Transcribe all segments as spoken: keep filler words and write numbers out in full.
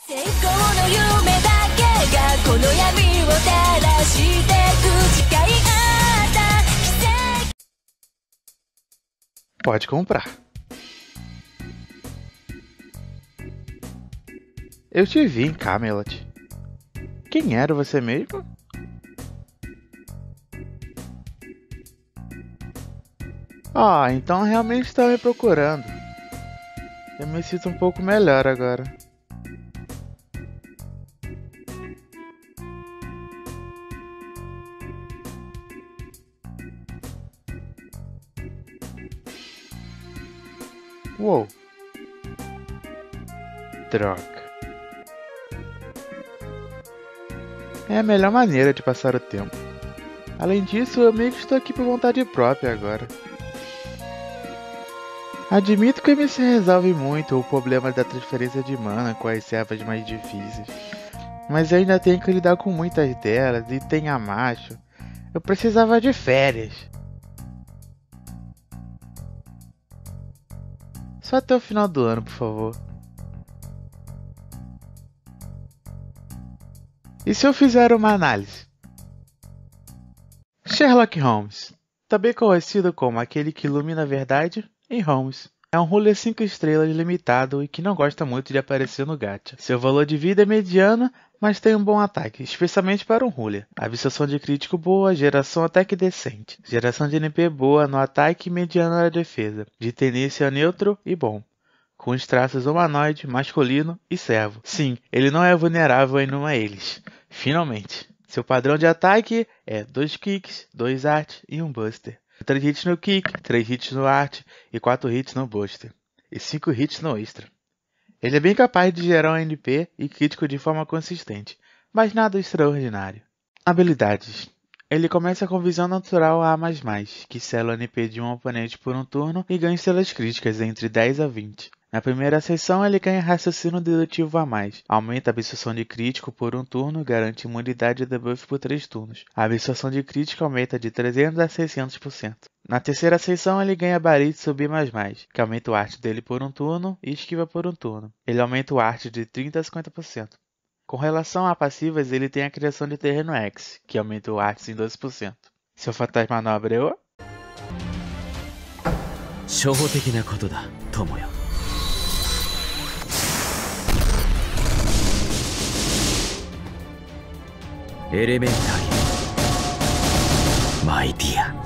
Pode comprar. Eu te vi em Camelot. Quem era você mesmo? Ah, então realmente está me procurando. Eu me sinto um pouco melhor agora. Uou. Droga. É a melhor maneira de passar o tempo. Além disso, eu meio que estou aqui por vontade própria agora. Admito que a M C resolve muito o problema da transferência de mana com as servas mais difíceis. Mas eu ainda tenho que lidar com muitas delas e tem a macho. Eu precisava de férias. Só até o final do ano, por favor. E se eu fizer uma análise? Sherlock Holmes, também conhecido como aquele que ilumina a verdade, em Holmes. É um ruler cinco estrelas limitado e que não gosta muito de aparecer no gacha. Seu valor de vida é mediano, mas tem um bom ataque, especialmente para um ruler. Absorção de crítico boa, geração até que decente. Geração de N P boa no ataque e mediano na defesa. De tendência neutro e bom. Com os traços humanoide, masculino e servo. Sim, ele não é vulnerável em nenhum deles. Finalmente. Seu padrão de ataque é dois kicks, dois art e um buster. três hits no kick, três hits no art e quatro hits no buster. E cinco hits no extra. Ele é bem capaz de gerar um N P e crítico de forma consistente, mas nada extraordinário. Habilidades. Ele começa com visão natural A mais mais, que sela o N P de um oponente por um turno e ganha estrelas críticas entre dez a vinte. Na primeira seção, ele ganha raciocínio dedutivo a mais, aumenta a absorção de crítico por um turno e garante imunidade e debuff por três turnos. A absorção de crítico aumenta de trezentos a seiscentos por cento. Na terceira seção, ele ganha Barite Subir mais mais, que aumenta o art dele por um turno e esquiva por um turno. Ele aumenta o art de trinta a cinquenta por cento. Com relação a passivas, ele tem a criação de terreno X, que aumenta o art em doze por cento. Seu fantasma nobre é o... 初歩的なことだ、友よ。エレメンタリーマイディア。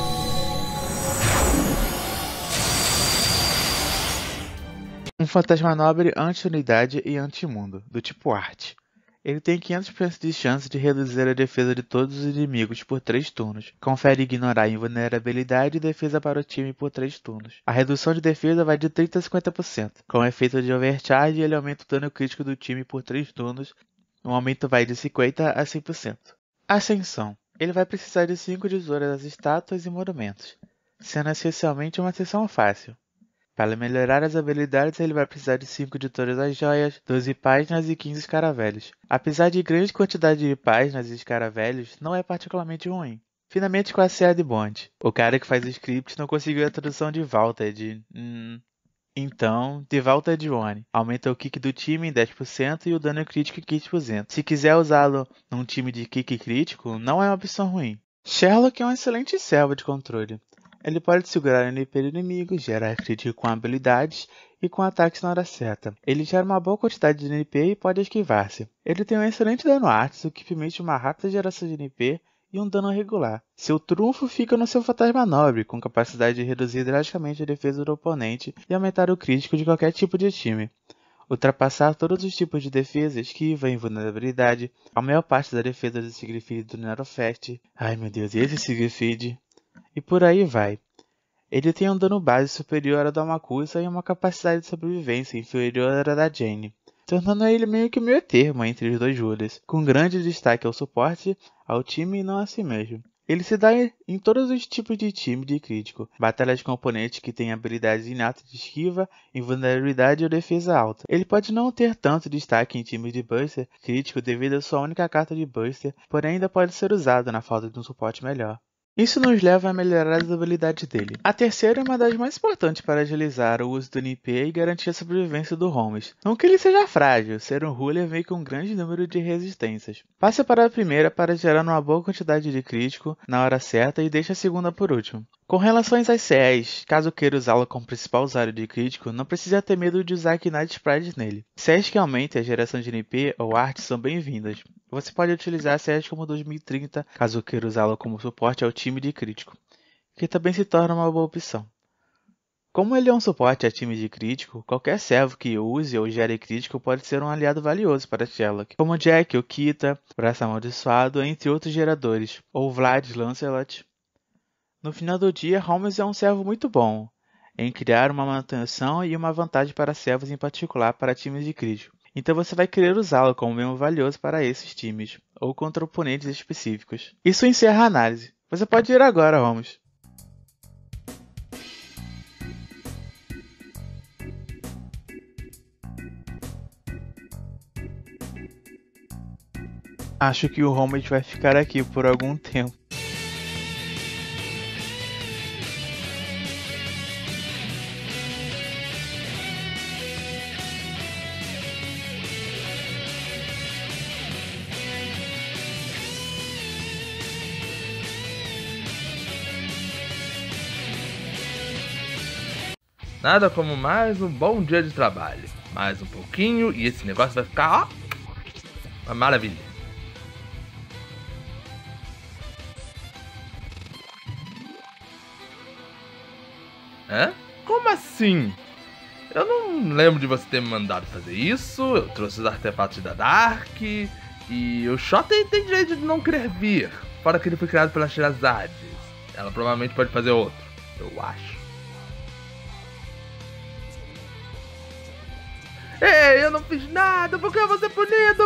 Um fantasma nobre anti-unidade e anti-mundo, do tipo arte. Ele tem quinhentos por cento de chance de reduzir a defesa de todos os inimigos por três turnos. Confere ignorar invulnerabilidade e defesa para o time por três turnos. A redução de defesa vai de trinta a cinquenta por cento. Com o efeito de overcharge, ele aumenta o dano crítico do time por três turnos. O aumento vai de cinquenta a cem por cento. Ascensão. Ele vai precisar de cinco tesouras das estátuas e monumentos, sendo essencialmente uma sessão fácil. Para melhorar as habilidades, ele vai precisar de cinco de todas as joias, doze páginas e quinze escaravelhos. Apesar de grande quantidade de páginas e escaravelhos, não é particularmente ruim. Finalmente com a C A de Bond. O cara que faz o script não conseguiu a tradução de Vaulted. Hum... Então, de Vaulted One. Aumenta o kick do time em dez por cento e o dano crítico em quinze por cento. Se quiser usá-lo num time de kick crítico, não é uma opção ruim. Sherlock é um excelente servo de controle. Ele pode segurar o N P do inimigo, gerar crítico com habilidades e com ataques na hora certa. Ele gera uma boa quantidade de N P e pode esquivar-se. Ele tem um excelente dano artes, o que permite uma rápida geração de N P e um dano regular. Seu trunfo fica no seu fantasma nobre, com capacidade de reduzir drasticamente a defesa do oponente e aumentar o crítico de qualquer tipo de time. Ultrapassar todos os tipos de defesa, esquiva, invulnerabilidade, a maior parte da defesa do Siegfried do Nerofest. Ai meu Deus, esse Siegfried... E por aí vai. Ele tem um dano base superior ao da Makusa e uma capacidade de sobrevivência inferior à da Jane, tornando ele meio que meio termo entre os dois rulers, com grande destaque ao suporte, ao time e não a si mesmo. Ele se dá em todos os tipos de time de crítico, batalhas com oponentes que têm habilidades inatas de esquiva, invulnerabilidade ou defesa alta. Ele pode não ter tanto destaque em times de Buster crítico devido à sua única carta de Buster, porém ainda pode ser usado na falta de um suporte melhor. Isso nos leva a melhorar as habilidades dele. A terceira é uma das mais importantes para agilizar o uso do N P e garantir a sobrevivência do Holmes. Não que ele seja frágil, ser um ruler vem com um grande número de resistências. Passe para a primeira para gerar uma boa quantidade de crítico na hora certa e deixe a segunda por último. Com relação às C Es, caso queira usá-la como principal usuário de crítico, não precisa ter medo de usar Knight Sprites nele. C Es que aumentem a geração de N P ou arte são bem-vindas. Você pode utilizar C Es como dois mil e trinta, caso queira usá-la como suporte ao time de crítico, que também se torna uma boa opção. Como ele é um suporte a time de crítico, qualquer servo que use ou gere crítico pode ser um aliado valioso para Sherlock, como Jack ou Kita, Braço Amaldiçoado, entre outros geradores, ou Vlad Lancelot. No final do dia, Holmes é um servo muito bom em criar uma manutenção e uma vantagem para servos, em particular para times de crítico. Então você vai querer usá-lo como membro valioso para esses times, ou contra oponentes específicos. Isso encerra a análise. Você pode ir agora, Holmes. Acho que o Holmes vai ficar aqui por algum tempo. Nada como mais um bom dia de trabalho. Mais um pouquinho e esse negócio vai ficar, ó, uma maravilha. Hã? Como assim? Eu não lembro de você ter me mandado fazer isso. Eu trouxe os artefatos da Dark. E o Shoten tem direito de não querer vir. Fora que ele foi criado pela Sherazade. Ela provavelmente pode fazer outro, eu acho. Ei, eu não fiz nada, por que eu vou ser punido?